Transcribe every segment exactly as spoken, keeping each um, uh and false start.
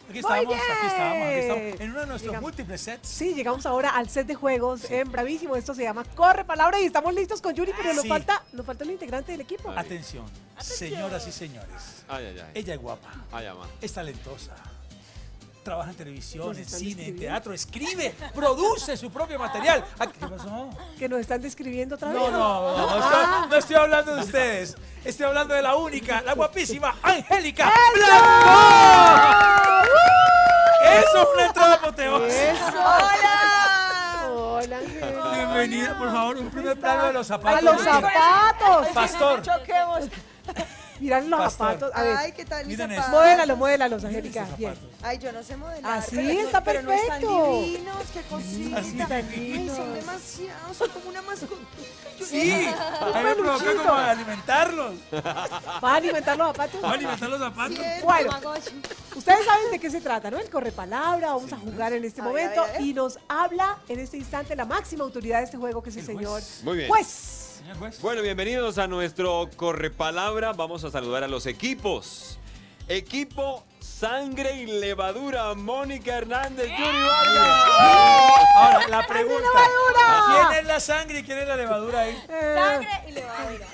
Aquí estamos, Muy bien. aquí estamos, aquí estamos. En uno de nuestros Llegamos. múltiples sets. Sí, llegamos ahora al set de juegos en Bravísimo. Esto se llama Corre Palabra y estamos listos con Yuri, pero nos Sí. falta, nos falta un integrante del equipo. Ay. Atención, señoras y señores. Ay, ay, ay. Ella es guapa, Ay, ama. es talentosa. Trabaja en televisión, Nos en están cine, en escribiendo. teatro, escribe, produce su propio material. Ah, ¿qué pasó? Que nos están describiendo otra vez. No, no, no, no estoy, no estoy hablando de ustedes. Estoy hablando de la única, la guapísima Angélica Blanco. Eso es una entrada apoteósica. Eso. ¡Hola! Hola, Angélica. Bienvenida, por favor, un primer plano de los zapatos. A los de- zapatos. Pastor. Choquemos. Miran los Pastor. zapatos. A ver, Ay, ¿qué tal mis Miren zapatos? eso. modélalo, modélalos, Miren Angélica. esos Bien. zapatos. Ay, yo no sé modelar. Así pero no- está pero no están perfecto. divinos, qué cosita. Así tan Ay, lindo. son demasiados, son como una mascota. Sí, a mí me provoca peluchito. como alimentarlos. ¿Vas a alimentar los zapatos? Voy a alimentar los zapatos. Bueno, ustedes saben de qué se trata, ¿no? El correpalabra, vamos a jugar en este Ay, momento ay, ay. y nos habla en este instante la máxima autoridad de este juego, que es el, El señor juez. Muy bien. juez. Señor juez. Bueno, bienvenidos a nuestro Correpalabra. Vamos a saludar a los equipos. Equipo Sangre y Levadura, Mónica Hernández, Yuri Vargas. Ahora, la pregunta. levadura! ¿Quién es la sangre y quién es la levadura ahí? Eh, Sangre y levadura.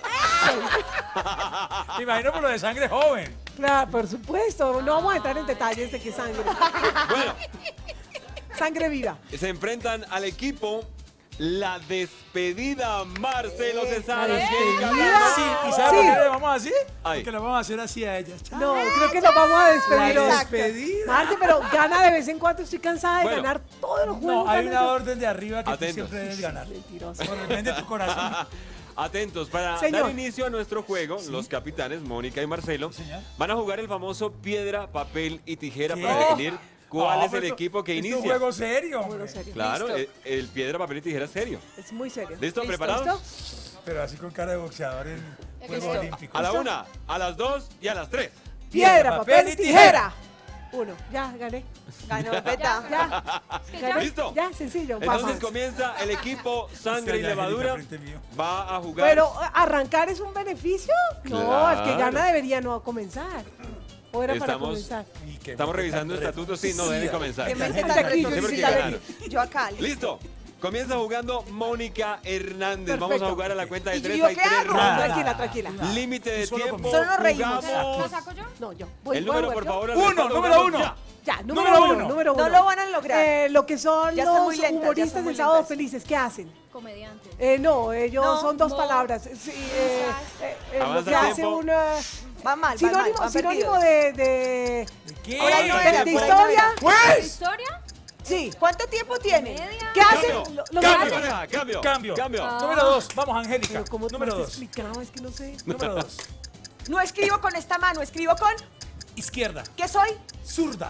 Me imagino por lo de sangre joven. Claro, por supuesto, no vamos a entrar en detalles de qué sangre. Bueno, Sangre viva. se enfrentan al equipo La Despedida, Marcelo César. La Angélica Despedida. Blanco. Sí, ¿y sabes Sí. por qué le vamos así? Ay. Porque le vamos a hacer así a ellas. Chao. No, creo que nos vamos a despedir La hoy. despedida. Marte, pero gana de vez en cuando. Estoy cansada de Bueno. ganar todos los juegos. No, hay gano una yo. orden de arriba que tú Atentos. siempre debes ganar. Mentiroso. Por el bien de tu corazón. Atentos, para Señor. dar inicio a nuestro juego, los capitanes, Mónica y Marcelo, Sí, señor. van a jugar el famoso piedra, papel y tijera ¿Qué? para definir cuál No, es el pero equipo que esto inicia. Es un juego serio, Bueno, hombre. serio. Claro, Listo. el, el piedra, papel y tijera es serio. Es muy serio. ¿Listo? Listo, ¿Preparados? ¿Listo? Pero así con cara de boxeador en Juegos Listo. Olímpicos. A la una, a las dos y a las tres. Piedra, papel y tijera. Uno. Ya, gané. Ganó Beta. Ya. gané. ¿Listo? Ya, sencillo. Entonces vamos. comienza el equipo Sangre y Estrella Levadura. Angélica frente mío. Va a jugar. Pero arrancar es un beneficio. No, el que Claro. gana debería no comenzar. ¿O era para Estamos- comenzar? Y que Estamos me revisando metan estatutos, sí, no debe comenzar. Que mente Está tan aquí, Sí, porque está aquí. ganaron. Yo acá. Listo. Comienza jugando Mónica Hernández. Vamos Perfecto. a jugar a la cuenta de ¿Y tres. yo Hay qué tres hago? rondas. Tranquila, tranquila. Límite de Solo tiempo. conmigo. Solo nos reímos. Jugamos. saco yo? No, yo. Voy, El voy, número, voy, por yo. favor. Uno, Alberto, número jugamos uno. ya. Ya, número, Número uno, uno. número uno. No lo van a lograr. Eh, lo que son Ya están los muy lentas, ya humoristas están muy del Sábado lentas. Felices, ¿qué hacen? Comediante. Eh, no, ellos No, son dos no. palabras. Sí, eh, eh, eh, lo Avanza que el hace tiempo. un eh, Va mal, va mal. sinónimo, Van sinónimo perdidos. de, de, ¿De qué? Por ahí no de- era, de por ahí no historia. era. ¡Pues! ¿Historia? Sí. ¿Cuánto tiempo tiene? Media. ¿Qué hacen? Cambio. Lo, lo que Cambio. hacen- Pareja, Cambio. Cambio. Cambio. Número dos. Vamos, Angélica. Pero ¿cómo tú Número me dos. explicabas? Es que no sé. Número dos. No escribo con esta mano, escribo con... Izquierda. ¿Qué soy? Zurda.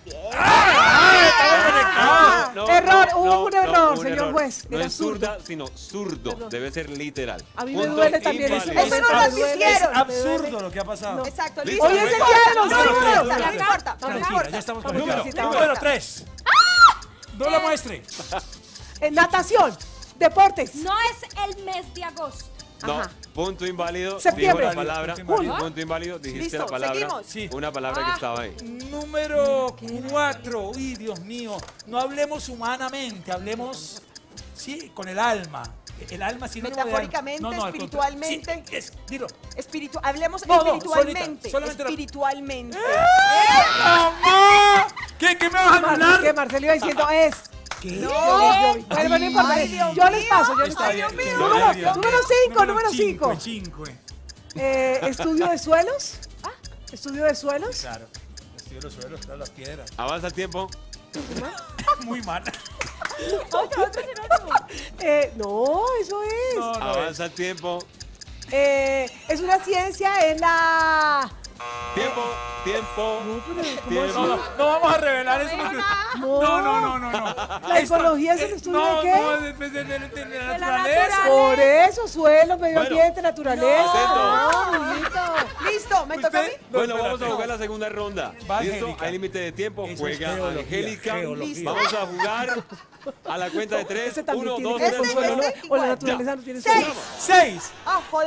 Ah, No, Error, no, hubo no, un no, error, un señor error. juez. No Era es zurdo. zurda, sino zurdo. Perdón. Debe ser literal. A mí me Punto duele también eso. inválido. Eso no lo Me duele, advirtieron. Es me duele. absurdo lo que ha pasado. No. Exacto, Listo. listo. Hoy es el no día de importa, los no números. importa, no importa, no Tranquila, importa. ya estamos Vamos, con el Lucita, número vamos. tres. No lo muestre. Eh, natación, deportes. No es el mes de agosto. No, Ajá. punto inválido. Septiembre. Dijo la palabra. Punto inválido. Punto inválido. Dijiste Listo, la palabra. seguimos. Sí. Una palabra que Ah. estaba ahí. Número cuatro. Uy, Dios mío. No hablemos humanamente, hablemos, sí, con el alma. El alma sinónimo de alma. Metafóricamente, No, no, al espiritualmente. contrario. Sí, es, dilo. Espiritu hablemos No, no, espiritualmente. solita, solamente la- espiritualmente. ¡Mamá! ¿Qué, qué me vas a Mar- anular? que Marcelo iba diciendo es. ¿Qué? Yo, yo, yo. Bueno, no importa. Ay, Dios Yo les mío. paso, yo les Está paso. bien, que Número, Dios mío. número cinco, número cinco. cinco. Eh, estudio de suelos. Estudio de suelos. Claro. Estudio los suelos, claro, las piedras. Avanza el tiempo. Muy mal. Otro, otro sinónimo. Eh, no, eso es. No, no es. Avanza el tiempo. Eh, es una ciencia, es la. Tiempo. Tiempo. No, no, no vamos a revelar eso porque... No. No, no, no, no, no. ¿La Esto- ecología es el eh, estudio no, de qué? No, de, de, de, de- de la la naturaleza. Por eso, suelo, medio Bueno. ambiente, naturaleza. No. No, mijito. Listo, me toca a mí. Usted- no, Bueno, vamos a espérate. jugar la segunda ronda. Va ¿Listo? Angélica. Hay límite de tiempo. Eso es Juega geología, Angélica. geología. Vamos a jugar a la cuenta de tres. Ese también Uno, tiene dos, que tres. ver con Este, suelo, ¿no? este, O la igual. naturaleza no tiene Seis. suelo. Seis. Ah, joder.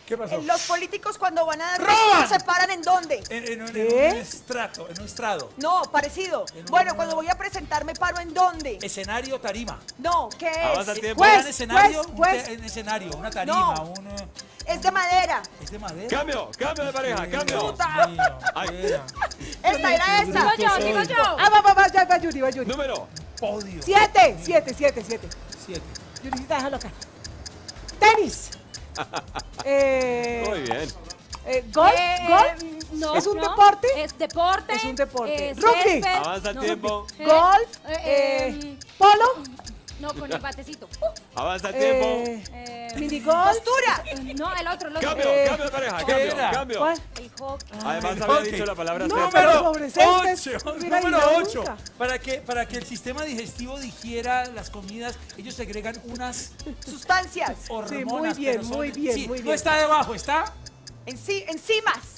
¿Qué pasó? Los políticos cuando van a dar ¡Roban! discursos se paran en dónde. En, en- en ¿Qué? un estrato, en un estrado. No, parecido. En un- Bueno, cuando voy a presentar me paro en dónde. Escenario, tarima. No, ¿qué Avanza es? el tiempo. Un Juez, gran escenario, juez, un juez. te- un escenario, una tarima, No. un... eh, Es de madera. ¿Es de madera? Cambio, cambio de pareja, Dios cambio. mío, Ay. fuera. Esta era Digo esa. yo, digo yo. Ah, va, va, va, ya va Yuri, va Yuri. Número. Podio. Siete, siete, siete, siete. Siete. Yuricita, déjalo acá. Tenis. eh, Muy bien. eh, golf, Eh, golf. no, ¿Es un no. deporte? Es deporte. Es un deporte. eh, Rugby. césped. Avanza el No, tiempo. eh, Golf. eh, eh, eh, polo. no, con el batecito. Avanza el tiempo. Eh, Eh, minigolf. Postura. eh, no, el otro, el otro. Cambio, eh, cambio de pareja, ¿qué cambio, era? cambio. ¿Cuál? El hockey. Además el había hockey. dicho la palabra No, césped. pero Número sobre césped, ocho. no hubiera Número adivinado ocho. nunca. Para que, para que el sistema digestivo digiera las comidas, ellos segregan unas Sustancias. hormonas. muy bien, pero son- muy bien, sí, muy No bien. está debajo, está... Enci- enzimas.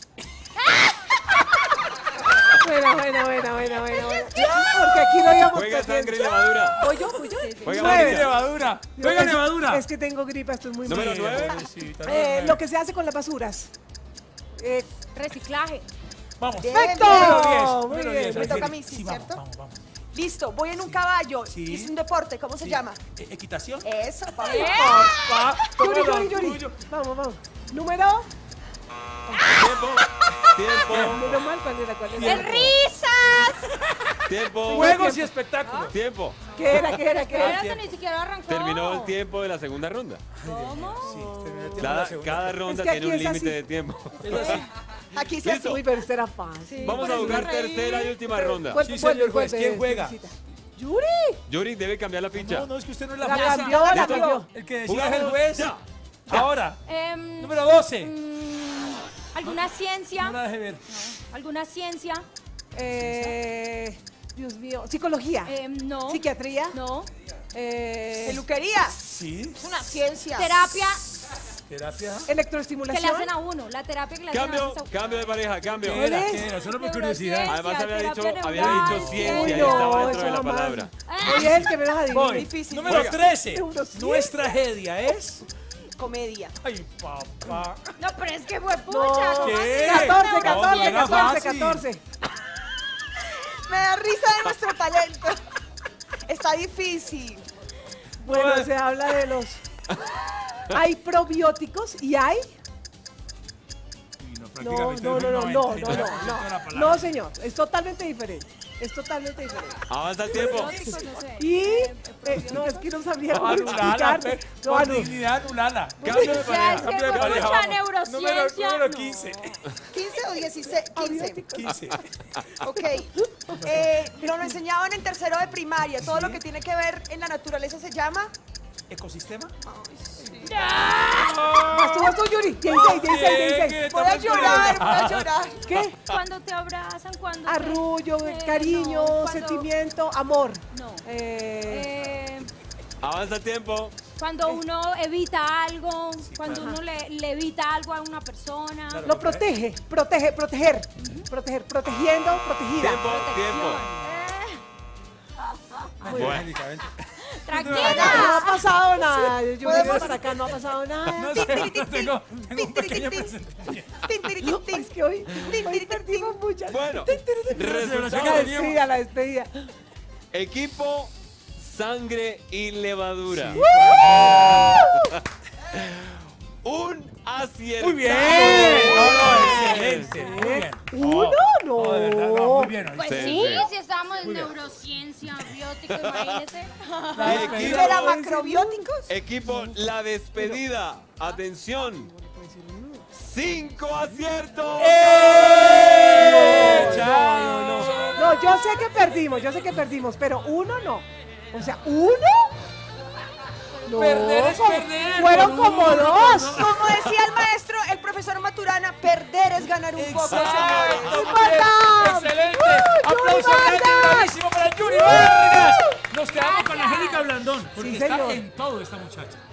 Buena, buena, buena, buena, buena, buena. Porque aquí no íbamos Juega perdiendo. sangre y levadura. ¿Voy yo? ¿Voy yo? Juega Nueve. Mónica. Levadura. Yo- Juega es- levadura. Es que tengo gripa, estoy muy Número mal. nueve. Pobrecita, Eh, nueve. lo que se hace con las basuras. Eh, Reciclaje. Vamos. Bien, ¡Perfecto! Número diez. Muy Número bien, diez, me ahí toca a viene. mí, sí, Sí, vamos, ¿cierto? vamos, vamos. Listo, voy en un caballo. Sí. Es un deporte. ¿Cómo se Sí. llama? Eh, Equitación. Eso, papá. Papá, Yuri, toma Yuri, lo Yuri. tuyo. Vamos, vamos. Número. Tiempo, tiempo, Número mal, ¿cuál era? ¿Cuál Tiempo. era? ¡De risas! tiempo, Juegos y espectáculos. tiempo. ¿Qué era? ¿Qué era? ¿Qué era? Espérate, ni siquiera arrancó. Terminó el tiempo de la segunda ronda. ¿Cómo? Sí, terminó el tiempo de Cada, la segunda. cada ronda Es que tiene un aquí es límite así. de tiempo. Es así. Aquí se Listo. Uy, pero esta era fácil. Vamos a jugar tercera y última ronda. Vuelve, Sí, señor vuelve, juez, vuelve, ¿quién juega? Yuricita. ¡Yuri! Yuri debe cambiar la ficha. No, no, es que usted no es la La jueza. cambió, la ¿Listo? cambió. El que decide es el Jugamos juez. ya. Ahora, Em, número doce. mm, ¿Alguna ciencia? No la deje ver. ¿Alguna ciencia? Eh, Dios mío. Psicología. Em, no. Psiquiatría. No. Eh, Peluquería. Sí, Es una ciencia. Terapia terapia. que electroestimulación. le hacen a uno. La terapia que le hacen a Cambio, uno. cambio de pareja, cambio. ¿Qué era? es? ¿Qué era? Solo por Neurociencia. curiosidad. Además había dicho, terapia había neural, dicho ciencia y Uy, estaba no, dentro eso de la jamás. palabra. Oye, el que me las adivina. Voy. Difícil. Número Juega. trece. Neurociencia. Nuestra tragedia es... Comedia. Ay, papá. No, pero es que fue pucha. No. ¿cómo ¿Qué? así? catorce, No, catorce, era catorce, fácil. catorce. Me da risa de nuestro talento. Está difícil. Bueno, Bueno. se habla de los... Hay probióticos y hay... No, no, no, no, no, no, no, no, no, señor, es totalmente diferente, es totalmente diferente. Avanza el tiempo. Bióticos, no sé. Y, Eh, eh, no, es que no sabría No, cómo anulala, explicarte. pe- No, por anu- dignidad, anulala. Cambio de O sea, pareja. es que Cambio de fue pareja, mucha vamos. Número, neurociencia. número no. quince. ¿quince o dieciséis? quince. Abióticos. quince. Ok. Eh, nos lo enseñaban en tercero de primaria. Todo lo que tiene que ver en la naturaleza se llama. ¿Ecosistema? Vas tú, vas tú, Yuri, dieciséis, dieciséis, dieciséis. Voy a llorar, voy a llorar. ¿Qué? Cuando te abrazan, cuando. te- Arrullo, Eh, cariño, no, cuando- sentimiento, amor. No. Eh, Eh, Avanza el tiempo. cuando uno evita algo, cuando claro. uno le, le evita algo a una persona. Claro. lo protege, protege, proteger, proteger, protegiendo, protegida. Tiempo, tiempo. Eh, Bueno. No tranquila. ha pasado nada, yo Podemos- vengo para acá, no ha pasado nada. No sé, tengo, tengo un pequeño presentación. Tin, tirin, tin, tin. Es que hoy, hoy perdimos muchas. Bueno, La resultado. despedida, la despedida. Equipo, sangre y levadura. Un acierto. Muy bien. No, no, excelente. Muy bien. ¿Uno? No. No, de verdad, no, muy bien. Pues Sí, sí, sí. si estábamos en Muy bien. neurociencia, biótico, imagínese. La ¿De despedida. la macrobióticos? Equipo, la despedida. Atención. Cinco aciertos. ¡Eh! No, ¡Chao! no, no. No, yo sé que perdimos, yo sé que perdimos, pero uno no. O sea, ¿uno? No, Perder es como- perder, fueron por como uno, dos. Como decía el maestro, el profesor Maturana, perder es ganar un poco, señores. Exacto, muy ¡Basta! bien. Excelente. ¡Uh, Aplauso Yuri grande, Vargas! bravísimo para Yuri Vargas. Nos quedamos con Gracias. Angélica Blandón, porque Sí, está señor. en todo esta muchacha.